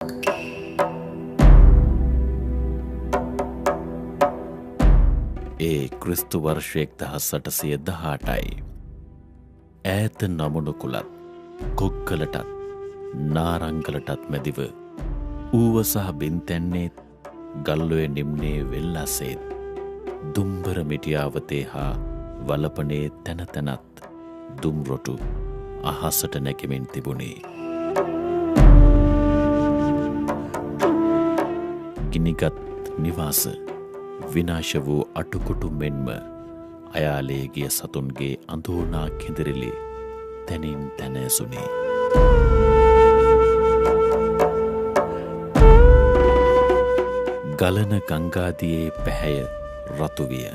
ඒ ක්‍රිස්තු වර්ෂ 1818යි. ඈත නමුණුකුලත් කොක්කලටත් නාරංගලටත් මැදිව ඌව සහ බින්තැන්නේත් ගල්ලොය නිම්නේ වෙල්ලසේත් දුම්බර මිටියාවතේ හා වලපනේ තැන තැනත් දුම්රොටු අහසට නැගෙමින් තිබුණේ. ගිනිගත් නිවාස විනාශ වූ අටුකුටු මෙන්ම අයාලේ ගිය සතුන්ගේ අඳෝනා කෙඳිරිලි තැනින් තැන ඇසුනේ. ගලන ගංගාදියේ පැහැය රතුවිය.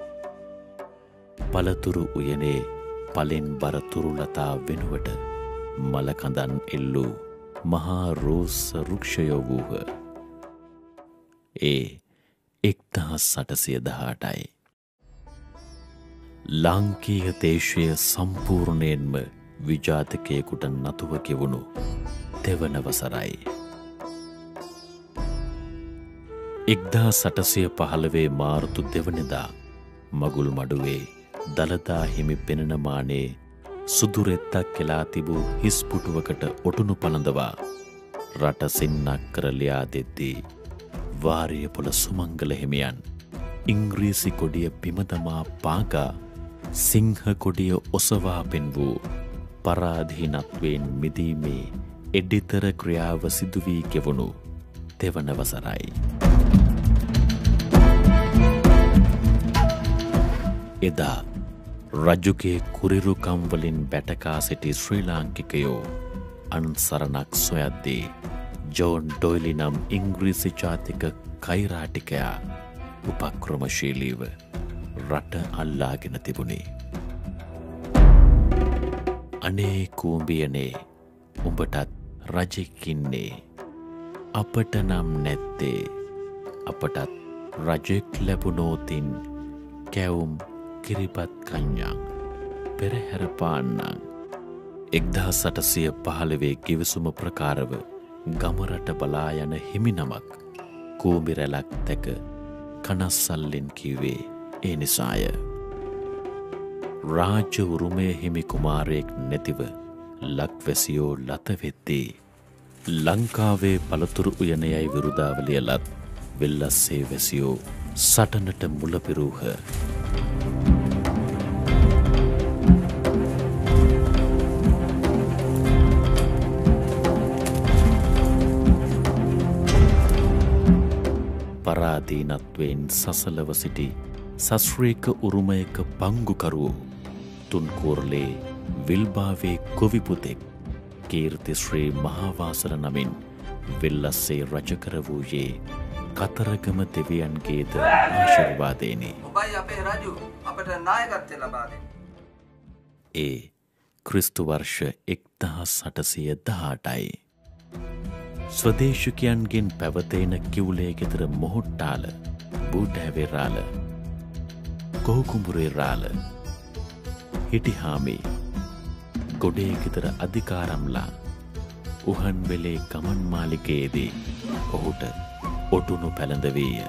පළතුරු උයනේ පලෙන් බර තුරුලතා වෙනුවට මලකඳන් එල්ලූ මහා රෝස රුක්ෂයෝ වූහ. ඒ 1818යි. ලාංකීය දේශය සම්පූර්ණයෙන්ම විජාතකයෙකුට නතුව ගෙවුණු දෙවන වසරයි. 1815 මාර්තු 2 වෙනිදා මගුල් මඩුවේ දළදා හිමි පෙනෙන මානේ සුදුරෙත්තක් කෙලා තිබූ හිස්පුටුවකට ඔටුනු පළඳවා රට සින්නක් කර ලියා දෙද්දී වාරියපොළ සුමංගල හිමියන් ඉංග්‍රීසි කොඩිය බිමදමා පාගා සිංහ කොඩිය ඔසවා පෙන්වූ පරාධීනත්වයෙන් මිදීමේ එඩිතර ක්‍රියාව සිදුවී ගෙවුණු දෙවන වසරයි. එදා රජුගේ කුරිරුකම් වලින් බැටකා සිටි ශ්‍රී ලාංකිකයෝ අන්සරණක් සොයද්දී ජෝන් ඩොයිලි නම් ඉංග්‍රීසි ජාතික කෛරාටිකයා උපක්‍රමශීලීව රට අල්ලාගෙන තිබුණේ. අනේ කූඹියනේ උඹටත් රජෙක්කින්නේ අපට නම් නැත්තේ අපටත් රජෙක් ලැබුණෝතින් කැවුම් කිරිපත් කඤ්ඤං පෙරහැර පාන්නං. 1815 කිවිසුම ප්‍රකාරව ගමරට බලා යන හිමිනමක් කූඹි රැලක් දැක කනස්සල්ලෙන් කිව්වේ ඒ නිසාය. රාජ්‍ය උරුමය හිමි කුමාරයෙක් නැතිව ලක්වැසියෝ ලත වෙද්දී ලංකාවේ පළතුරු උයනයයි විරුදාවලියලත් වෙල්ලස්සේ වැසියෝ සටනට මුල පිරූහ. පරාධීනත්වයෙන් සසලව සිටි සස්්‍රීක උරුමයක පංගුකරුවෝ තුන්කෝරලේ විල්බාවේ කොවිපුතෙක් කීර්තිශ්‍රී මහාවාසර නමින් වෙල්ලස්සේ රජකර වූයේ කතරගම දෙවියන්ගේද ආශිර්වාදයෙනි. ඔබයි අපේ රජු අපට නායකත්වය ලබා දෙන්න. ඒ ක්‍රිස්තු වර්ෂ 1818යි. ස්වදේශිකයන්ගෙන් පැවතෙන කිවුලේ ගෙදර මොහොට්ටාල බූඩැවෙරාල කොහුකුඹුරේ රාල හිටිහාමි ගොඩේ ගෙදර අධිකාරම්ලා උහන්වෙලේ ගමන් මාලිකයේදී ඔහුට ඔටුනු පැළඳවීය.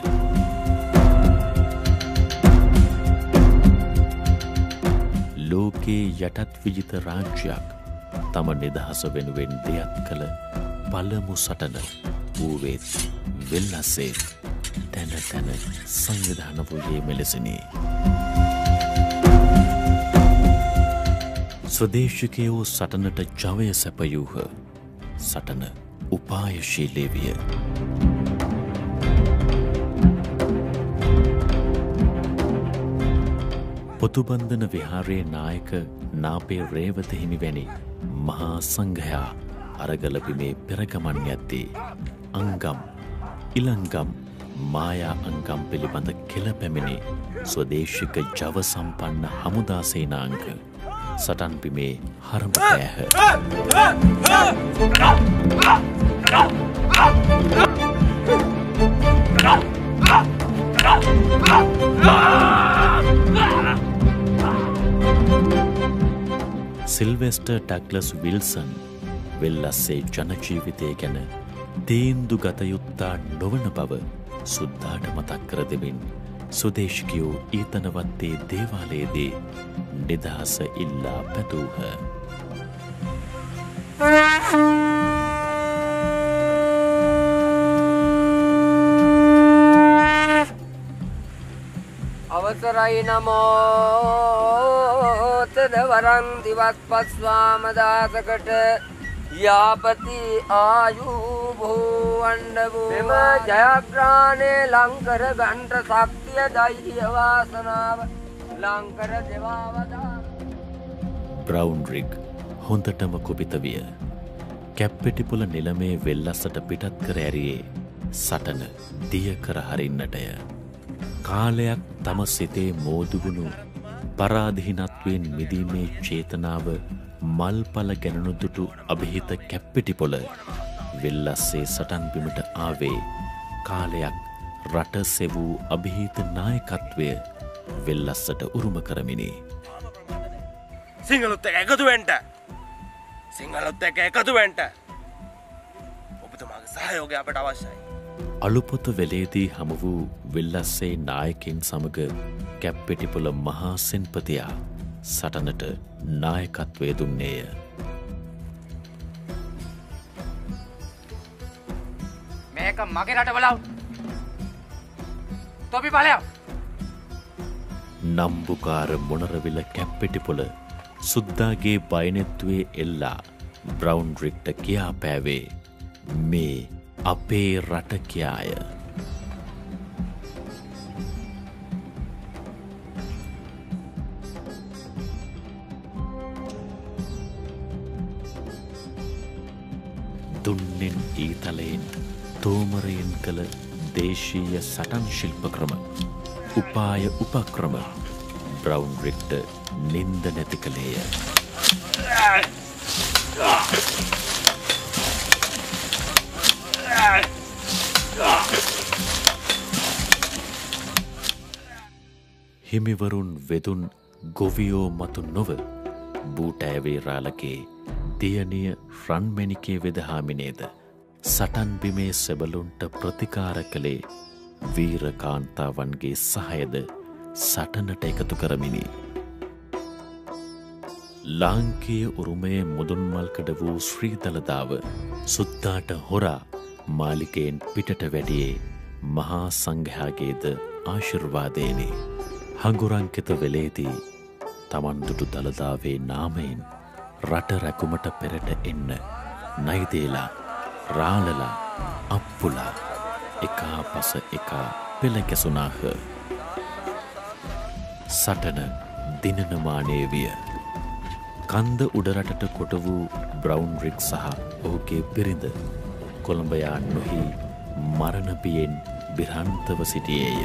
ලෝකේ යටත් විජිත රාජ්‍යයක් තම නිදහස වෙනුවෙන් දෙයක් කළ පළමු සටන වූවේත් වෙල්ලස්සේ තැන තැන සංවිධාන වූයේ මෙලෙසිනි. ස්වදේශිකයෝ සටනට ජවය සැපයූහ. සටන උපායශීලී විය. පොතුබන්ධන විහාරයේ නායක නාපේ රේවත හිමි වැනි මහා සංඝයා අරගලබිමේ පෙරගමන් යද්දී අංගම් ඉලංගම් මායා අංගම් පිළිබඳ කෙළ පැමිණි ස්වදේශික ජව සම්පන්න හමුදා සේනාංග සටන් බිමේ හරඹ පෑහ. සිල්වෙස්ටර් ඩග්ලස් විල්සන් වෙල්ලස්සේ ජනජීවිතය ගැන තීන්දු ගතයුත්තා නොවන බව සුද්දාට මතක් කර දෙමින් සුදේශිකයෝ ඊතනවත්තේ දේවාලයේදී නිදහස ඉල්ලා පැතූහ. අවසරයි නමෝතද වරන් දිවස් පස්වාම දාසකට යාපති ආයු භූවණ්ඩ වූ මෙම ජයග්‍රහණය ලංකර ගණ්ඨ ශක්තිය ධෛර්ය වාසනාව ලංකර දේවාවදා බ්‍රවුන්රිග් හොඳටම කුපිත විය. කැප්පෙටිපුල නිලමේ වෙල්ලස්සට පිටත් කර ඇරියේ සටන දිය කර හරින්නටය. කාලයක් තම සිතේ මෝදුගුණු පරාධීනත්වයෙන් මිදීමේ චේතනාව මල්පල ගැනනුදුටු අභිහිත කැප්පෙටිපොළ වෙල්ලස්සේ සටන් බිමට ආවේ කාලයක් රට සෙවූ අභිහිත නායකත්වය වෙල්ලස්සට උරුම කරමිනි. සිංහලොත් එක එකතුවෙන්ට ඔබතුමාගේ සහයෝගය අපට අවශ්‍යයි. අලුපොත වෙලේදී හමු වූ වෙල්ලස්සේ නායකින් සමග කැප්පෙටිපොළ මහා සෙන්පතියා සටනට නායකත්වය දුන්නේය. මේක මගේ රට බලව තොපි බලව නම්බුකාර මොනරවිල කැප්පෙටිපොළ සුද්දාගේ බයනෙත්තුවේ එල්ලා බ්‍රවුන්රික්ට කියා පෑවේ මේ අපේ රට කියාය. දුන්නෙන් ඊතලයෙන් තෝමරයෙන් කළ දේශීය සටන් ශිල්ප ක්‍රම උපාය උපක්‍රම බ්‍රවුන්රික්ට නින්ද නැති කළේය. හිමිවරුන් වෙදුන් ගොවියෝ මතු නොව බූටෑවේරාලගේ දියණිය රන්මැණිකේ වෙදහාමිනේද සටන් බිමේ සෙබළුන්ට ප්‍රතිකාර කළේ වීර කාන්තාවන්ගේ සහයද සටනට එකතු කරමිනි. ලාංකීය උරුමයේ මුදුන්මල්කඩ වූ ශ්‍රී දළදාව සුද්දාට හොරා මාලිකයෙන් පිටට වැඩියේ මහා සංඝයාගේද ආශිර්වාදයෙනි. හඟුරංකිත වෙලේදී තමන්දුටු දළදාවේ නාමයෙන් රට රැකුමට පෙරට එන්න නයිදේලා රාලලා අප්පුලා එකා පස එකා පෙළකැසුනාහ. සටන දිනනමානය විය. කන්ද උඩරටට කොට වූ බ්‍රවුන්රික් සහ ඔහුගේ බිරිඳ කොළඹයා නොහි මරණ බියෙන් බිරන්තව සිටියේය.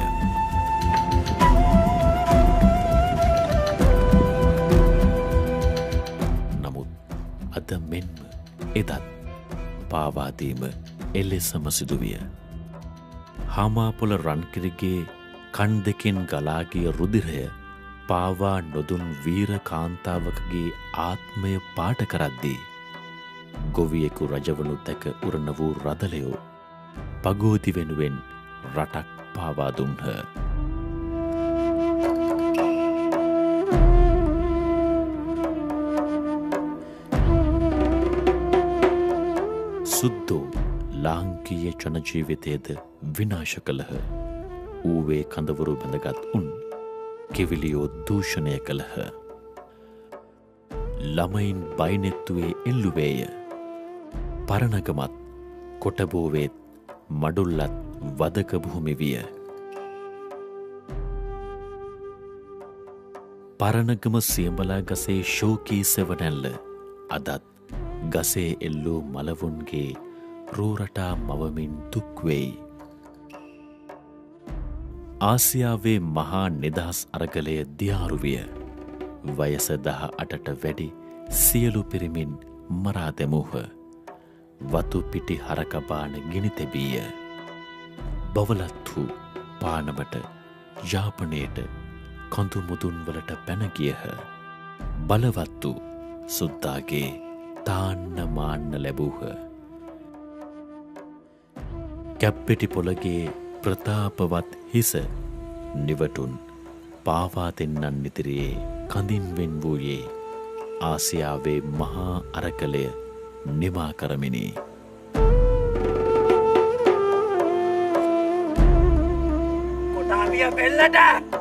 නමුත් අද මෙන්ම එදත් පාවාදීම එලෙසම සිදුවිය. හාමාපොළ රන්කිරිගේ කන් දෙකෙන් ගලාගිය රුධිරය පාවා නොදුන් වීර කාන්තාවකගේ ආත්මය පාට කරද්දී ගොවියෙකු රජවනු දැක උරණ වූ රදලයෝ පගෝති වෙනුවෙන් රටක් පාවා දුන්හ. සුද්දෝ ලාංකීය ජනජීවිතයද විනාශ කළහ. ඌවේ කඳවුරු බැඳගත් උන් කෙවිලියෝ දූෂණය කළහ. ළමයින් බයිනෙත්තුවේ එල්ලුවේය. පරණගමත් කොටබෝවේත් මඩුල්ලත් වදක භූමි විය. පරණගම සියඹලා ගසේ ශෝකී සෙවනැල්ල අදත් ගසේ එල්ලූ මලවුන්ගේ රෝරටා මවමින් දුක්වෙයි. ආසියාවේ මහා නිදහස් අරගලය දියාරුවිය. වයස 18ට වැඩි සියලු පිරිමින් මරා දැමූහ. වතු පිටි හරකබාන ගිනි තැබීය. බවලත් වූ පානමට යාපනයට කඳු මුදුන්වලට පැනගියහ. බලවත් වූ සුද්දාගේ තාන්න මාන්න ලැබූහ. කැප්පෙටි පොළගේ ප්‍රතාපවත් හිස නිවටුන් පාවා දෙන්නන් නිතිරයේ කඳින් වෙන් වූයේ ආසියාවේ මහා අරකලය නිමා කරමිනි. කොටාවිය බෙල්ලට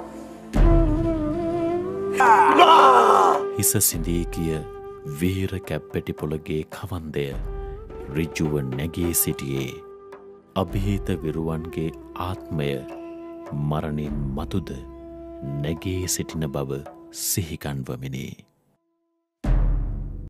හිස සිඳී කිය වීර කැප්පෙටි පොළගේ කවන්දය ඍජුව නැගී සිටියේ අභීත විරුවන්ගේ ආත්මය මරණින් මතුද නැගී සිටින බව සිහිකන්වමිනි.